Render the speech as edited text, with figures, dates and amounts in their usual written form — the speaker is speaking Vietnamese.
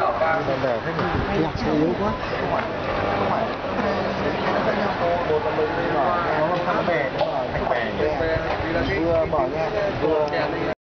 để thế nhỉ? Nhạc sẽ yếu quá. Nó bè, nó thành bè. Vừa mở nha, vừa